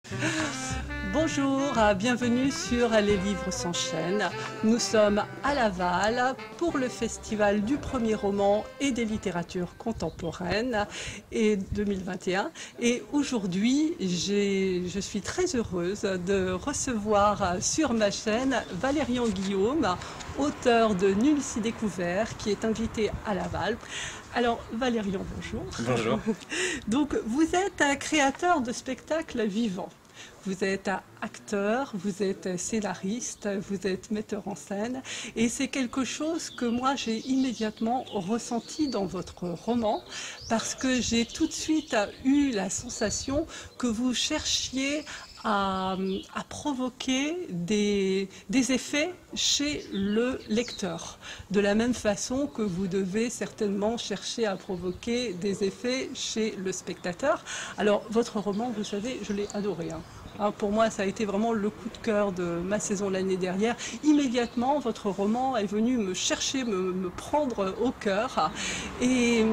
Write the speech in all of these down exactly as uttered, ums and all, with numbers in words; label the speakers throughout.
Speaker 1: Bonjour, bienvenue sur Les Livres s'enchaînent. Nous sommes à Laval pour le Festival du premier roman et des littératures contemporaines et deux mille vingt et un. Et aujourd'hui, je suis très heureuse de recevoir sur ma chaîne Valérian Guillaume, auteur de Nul s'y découvert, qui est invité à Laval. Alors, Valérian, bonjour.
Speaker 2: Bonjour.
Speaker 1: Donc, vous êtes un créateur de spectacles vivants. Vous êtes acteur, vous êtes scénariste, vous êtes metteur en scène. Et c'est quelque chose que moi, j'ai immédiatement ressenti dans votre roman, parce que j'ai tout de suite eu la sensation que vous cherchiez À, à provoquer des, des effets chez le lecteur, de la même façon que vous devez certainement chercher à provoquer des effets chez le spectateur. Alors, votre roman, vous savez, je l'ai adoré. Hein. Hein, pour moi, ça a été vraiment le coup de cœur de ma saison l'année dernière. Immédiatement, votre roman est venu me chercher, me, me prendre au cœur. Et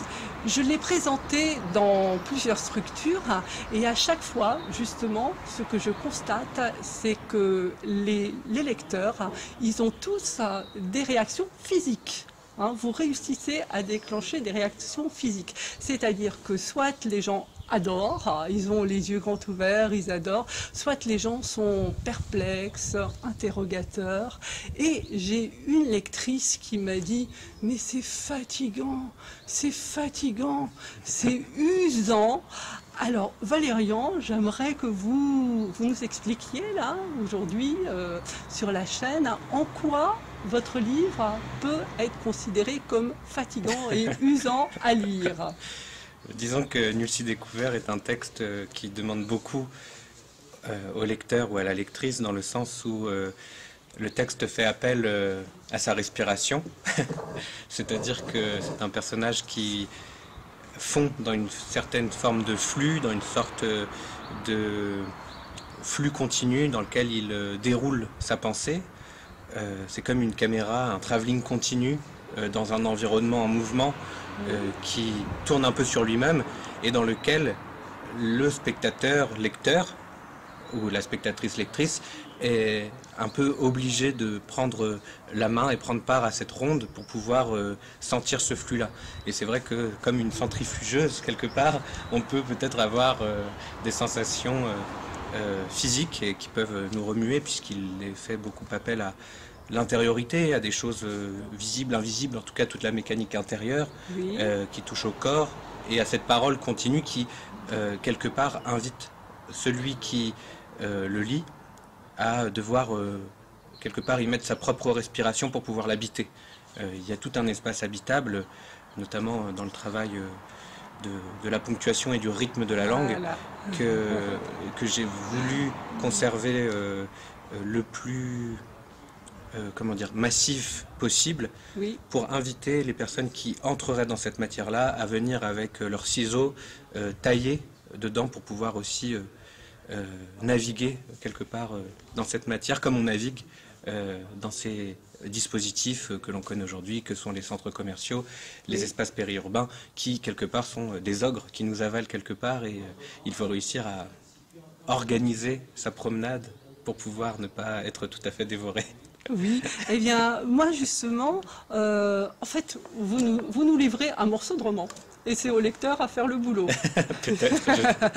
Speaker 1: je l'ai présenté dans plusieurs structures et à chaque fois, justement, ce que je constate, c'est que les, les lecteurs, ils ont tous des réactions physiques. Hein, vous réussissez à déclencher des réactions physiques. C'est-à-dire que soit les gens adorent, ils ont les yeux grands ouverts, ils adorent, soit les gens sont perplexes, interrogateurs. Et j'ai une lectrice qui m'a dit « mais c'est fatigant, c'est fatigant, c'est usant ». Alors Valérian, j'aimerais que vous, vous nous expliquiez là, aujourd'hui, euh, sur la chaîne, en quoi votre livre peut être considéré comme fatigant et usant à lire.
Speaker 2: Disons que Nul s'y découvert est un texte qui demande beaucoup euh, au lecteur ou à la lectrice, dans le sens où euh, le texte fait appel euh, à sa respiration. C'est-à-dire que c'est un personnage qui fond dans une certaine forme de flux, dans une sorte de flux continu dans lequel il euh, déroule sa pensée. Euh, c'est comme une caméra, un travelling continu euh, dans un environnement en mouvement euh, qui tourne un peu sur lui-même et dans lequel le spectateur lecteur ou la spectatrice lectrice est un peu obligé de prendre la main et prendre part à cette ronde pour pouvoir euh, sentir ce flux-là. Et c'est vrai que comme une centrifugeuse, quelque part, on peut peut-être avoir euh, des sensations euh, euh, physiques et qui peuvent nous remuer, puisqu'il est fait beaucoup appel à l'intériorité, à des choses euh, visibles, invisibles, en tout cas toute la mécanique intérieure oui. euh, qui touche au corps, et à cette parole continue qui, euh, quelque part, invite celui qui euh, le lit à devoir euh, quelque part y mettre sa propre respiration pour pouvoir l'habiter. Euh, il y a tout un espace habitable, notamment dans le travail euh, de, de la ponctuation et du rythme de la langue, voilà. que, que j'ai voulu conserver euh, le plus euh, comment dire, massif possible, oui. pour inviter les personnes qui entreraient dans cette matière-là à venir avec leurs ciseaux euh, taillés dedans pour pouvoir aussi euh, Euh, naviguer quelque part euh, dans cette matière comme on navigue euh, dans ces dispositifs euh, que l'on connaît aujourd'hui, que sont les centres commerciaux, les oui. espaces périurbains, qui quelque part sont euh, des ogres qui nous avalent quelque part, et euh, il faut réussir à organiser sa promenade pour pouvoir ne pas être tout à fait dévoré.
Speaker 1: Oui, eh bien, moi justement, euh, en fait, vous nous, vous nous livrez un morceau de roman. Et c'est au lecteur à faire le boulot.
Speaker 2: Peut-être.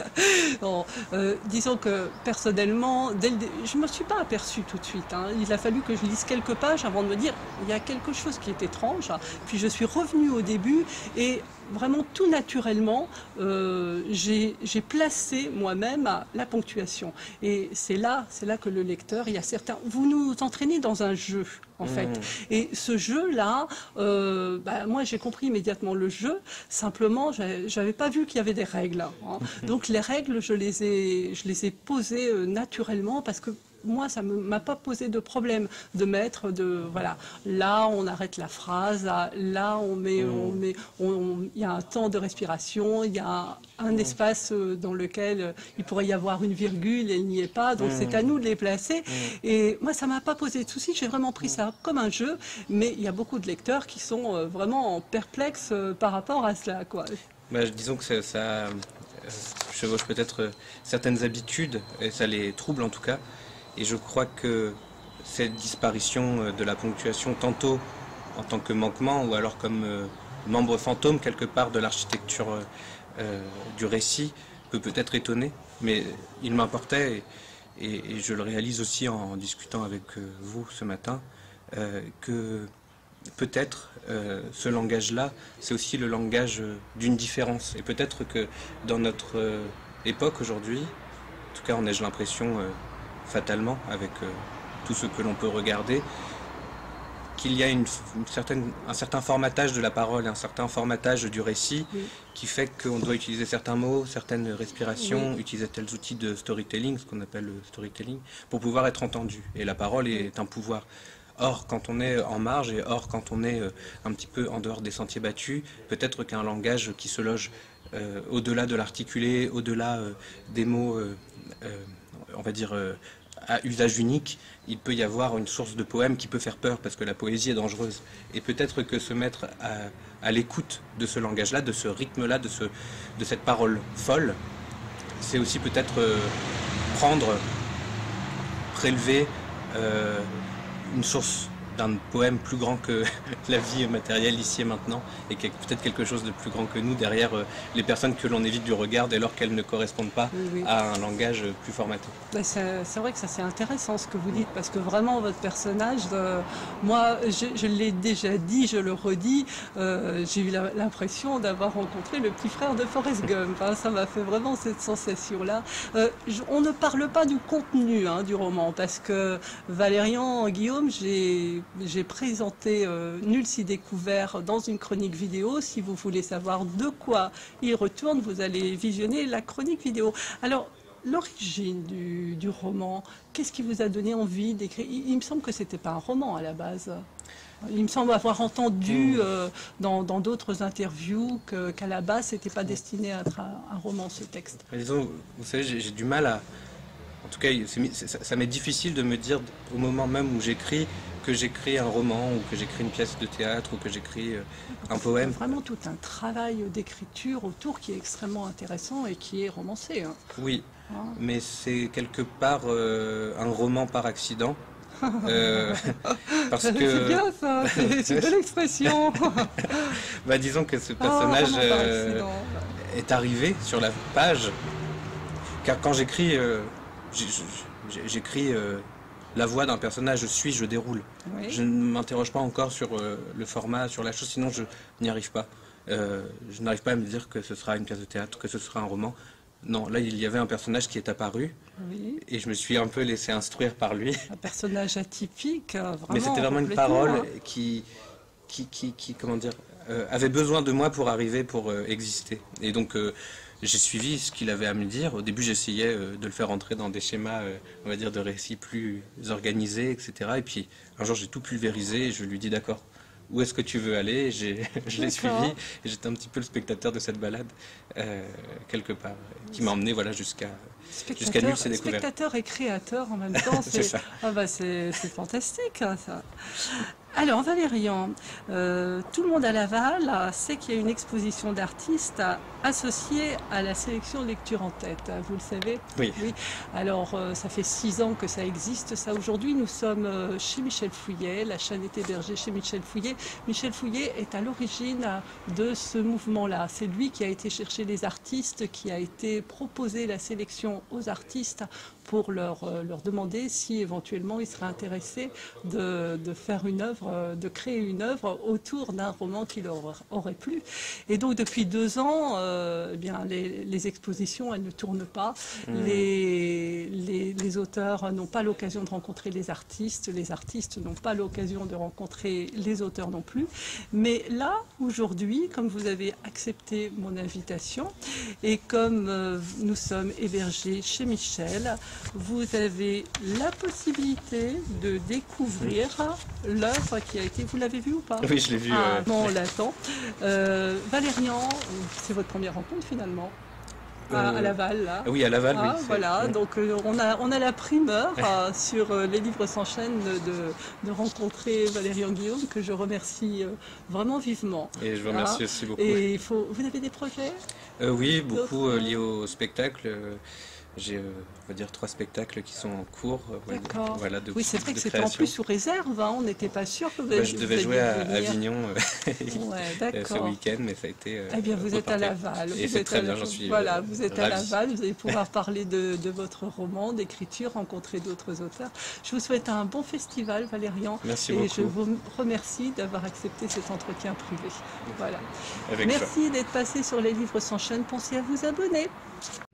Speaker 1: Bon, euh, disons que personnellement, dès le dé... je ne me suis pas aperçue tout de suite. Hein. Il a fallu que je lise quelques pages avant de me dire il y a quelque chose qui est étrange. Puis je suis revenue au début et vraiment tout naturellement, euh, j'ai placé moi-même la ponctuation. Et c'est là, c'est là que le lecteur, il y a certains. Vous nous entraînez dans un jeu. En fait. Mmh. Et ce jeu-là, euh, bah, moi j'ai compris immédiatement le jeu, simplement j'avais pas vu qu'il y avait des règles. Hein. Donc les règles, je les ai, je les ai posées euh, naturellement parce que moi, ça ne m'a pas posé de problème de mettre, de, voilà, là, on arrête la phrase, là, là on met, mmh. on met, on, on, il y a un temps de respiration, il y a un mmh. espace dans lequel il pourrait y avoir une virgule et il n'y est pas, donc mmh. c'est à nous de les placer. Mmh. Et moi, ça ne m'a pas posé de soucis, j'ai vraiment pris ça comme un jeu, mais il y a beaucoup de lecteurs qui sont vraiment perplexes par rapport à cela, quoi.
Speaker 2: Bah, disons que ça, ça, chevauchent peut-être euh, certaines habitudes, et ça les trouble en tout cas. Et je crois que cette disparition euh, de la ponctuation, tantôt en tant que manquement, ou alors comme euh, membre fantôme quelque part de l'architecture euh, euh, du récit, peut peut-être étonner, mais il m'importait, et, et, et je le réalise aussi en, en discutant avec euh, vous ce matin, euh, que peut-être euh, ce langage-là, c'est aussi le langage euh, d'une différence. Et peut-être que dans notre euh, époque aujourd'hui, en tout cas on ai l'impression euh, fatalement avec euh, tout ce que l'on peut regarder, qu'il y a une, une certaine, un certain formatage de la parole, un certain formatage du récit, oui, qui fait qu'on doit utiliser certains mots, certaines respirations, oui, utiliser tels outils de storytelling, ce qu'on appelle le storytelling, pour pouvoir être entendu. Et la parole est un pouvoir. Or, quand on est en marge et or, quand on est un petit peu en dehors des sentiers battus, peut-être qu'un langage qui se loge euh, au-delà de l'articulé, au-delà euh, des mots, euh, euh, on va dire, euh, à usage unique, il peut y avoir une source de poème qui peut faire peur parce que la poésie est dangereuse. Et peut-être que se mettre à, à l'écoute de ce langage-là, de ce rythme-là, de, ce, de cette parole folle, c'est aussi peut-être euh, prendre, prélever euh, une source d'un poème plus grand que la vie matérielle ici et maintenant, et peut-être quelque chose de plus grand que nous derrière euh, les personnes que l'on évite du regard dès lors qu'elles ne correspondent pas, oui, oui, à un langage plus formaté.
Speaker 1: C'est vrai que ça c'est intéressant ce que vous dites, parce que vraiment votre personnage, euh, moi je, je l'ai déjà dit, je le redis, euh, j'ai eu l'impression d'avoir rencontré le petit frère de Forrest Gump, hein, ça m'a fait vraiment cette sensation-là. Euh, on ne parle pas du contenu hein, du roman, parce que Valérian Guillaume, j'ai J'ai présenté euh, Nul si découvert dans une chronique vidéo. Si vous voulez savoir de quoi il retourne, vous allez visionner la chronique vidéo. Alors, l'origine du, du roman, qu'est-ce qui vous a donné envie d'écrire? il, il me semble que ce n'était pas un roman à la base. Il me semble avoir entendu euh, dans d'autres interviews qu'à qu'à la base, ce n'était pas destiné à être un, un roman, ce texte.
Speaker 2: Mais disons, vous savez, j'ai du mal à... En tout cas, ça, ça m'est difficile de me dire au moment même où j'écris que j'écris un roman ou que j'écris une pièce de théâtre ou que j'écris un poème.
Speaker 1: C'est vraiment tout un travail d'écriture autour qui est extrêmement intéressant et qui est romancé. Hein.
Speaker 2: Oui, hein, mais c'est quelque part euh, un roman par accident. euh, parce que
Speaker 1: c'est bien ça, c'est une belle expression.
Speaker 2: Bah, disons que ce personnage oh, euh, est arrivé sur la page, car quand j'écris... Euh, J'écris euh, la voix d'un personnage, je suis, je déroule. Oui. Je ne m'interroge pas encore sur euh, le format, sur la chose, sinon je n'y arrive pas. Euh, je n'arrive pas à me dire que ce sera une pièce de théâtre, que ce sera un roman. Non, là il y avait un personnage qui est apparu, oui, et je me suis un peu laissé instruire par lui.
Speaker 1: Un personnage atypique, vraiment.
Speaker 2: Mais c'était vraiment une parole qui, qui, qui, qui comment dire, euh, avait besoin de moi pour arriver, pour euh, exister. Et donc... Euh, j'ai suivi ce qu'il avait à me dire. Au début, j'essayais euh, de le faire entrer dans des schémas, euh, on va dire, de récits plus organisés, et cetera. Et puis, un jour, j'ai tout pulvérisé et je lui ai dit, d'accord, où est-ce que tu veux aller? Je l'ai suivi et j'étais un petit peu le spectateur de cette balade, euh, quelque part, qui m'a emmené voilà, jusqu'à jusqu'à Nul si découvert.
Speaker 1: Spectateur et créateur en même temps, c'est ah bah c'est fantastique, hein, ça. Alors Valérian, euh, tout le monde à Laval sait qu'il y a une exposition d'artistes associée à la sélection lecture en tête, vous le savez?
Speaker 2: Oui.
Speaker 1: Oui. Alors euh, ça fait six ans que ça existe, ça. Aujourd'hui nous sommes chez Michel Fouillet, la chaîne est hébergée chez Michel Fouillet. Michel Fouillet est à l'origine de ce mouvement-là. C'est lui qui a été chercher les artistes, qui a été proposé la sélection aux artistes pour leur, euh, leur demander si éventuellement ils seraient intéressés de, de faire une œuvre, de créer une œuvre autour d'un roman qui leur aurait plu. Et donc depuis deux ans, euh, eh bien, les, les expositions, elles ne tournent pas. Mmh. Les, les, les auteurs n'ont pas l'occasion de rencontrer les artistes, les artistes n'ont pas l'occasion de rencontrer les auteurs non plus. Mais là, aujourd'hui, comme vous avez accepté mon invitation et comme euh, nous sommes hébergés chez Michel, vous avez la possibilité de découvrir l'œuvre qui a été... Vous l'avez vue ou pas?
Speaker 2: Oui, je l'ai vue.
Speaker 1: Ah,
Speaker 2: euh...
Speaker 1: bon, on l'attend. Euh, Valérian, c'est votre première rencontre finalement? à,
Speaker 2: Euh,
Speaker 1: à Laval, là.
Speaker 2: Ah oui, à Laval,
Speaker 1: Ah,
Speaker 2: oui. c'est-
Speaker 1: voilà,
Speaker 2: ouais.
Speaker 1: donc euh, on, a, on a la primeur euh, sur euh, Les Livres s'enchaînent de, de rencontrer Valérian Guillaume, que je remercie euh, vraiment vivement.
Speaker 2: Et je vous
Speaker 1: Ah,
Speaker 2: remercie aussi beaucoup.
Speaker 1: et il faut, vous avez des projets?
Speaker 2: Euh, oui, beaucoup
Speaker 1: D'autres,
Speaker 2: euh,
Speaker 1: euh,
Speaker 2: liés au spectacle. Euh, J'ai, euh, on va dire, trois spectacles qui sont en cours. euh, voilà,
Speaker 1: D'accord.
Speaker 2: Voilà, de,
Speaker 1: Oui, c'est vrai
Speaker 2: de
Speaker 1: que c'était en
Speaker 2: création.
Speaker 1: plus sous réserve, hein, on n'était pas sûr que vous,
Speaker 2: Ouais,
Speaker 1: alliez-
Speaker 2: je
Speaker 1: vous
Speaker 2: devais
Speaker 1: alliez
Speaker 2: jouer à
Speaker 1: venir.
Speaker 2: Avignon euh,
Speaker 1: Ouais,
Speaker 2: euh, ce
Speaker 1: d'accord.
Speaker 2: week-end, mais ça a été euh,
Speaker 1: Eh bien, vous êtes à
Speaker 2: reporté.
Speaker 1: Laval.
Speaker 2: Et
Speaker 1: Vous
Speaker 2: c'est
Speaker 1: êtes
Speaker 2: très
Speaker 1: à
Speaker 2: bien,
Speaker 1: la-
Speaker 2: j'en suis
Speaker 1: Voilà,
Speaker 2: euh,
Speaker 1: vous êtes à
Speaker 2: ravi.
Speaker 1: Laval, vous allez pouvoir parler de, de votre roman, d'écriture, rencontrer d'autres auteurs. Je vous souhaite un bon festival, Valérian.
Speaker 2: Merci
Speaker 1: et je
Speaker 2: beaucoup.
Speaker 1: vous remercie d'avoir accepté cet entretien privé. Voilà.
Speaker 2: Avec joie.
Speaker 1: Merci d'être passé sur Les Livres s'enchaînent. Pensez à vous abonner.